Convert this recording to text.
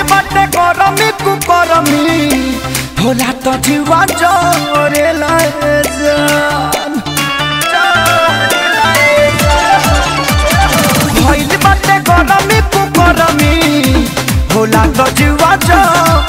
बाटे करमी कुकरमी होला तो जीवा जोरे लाए जान भइल बाटे करमी कुकरमी होला तो जीवा जोरे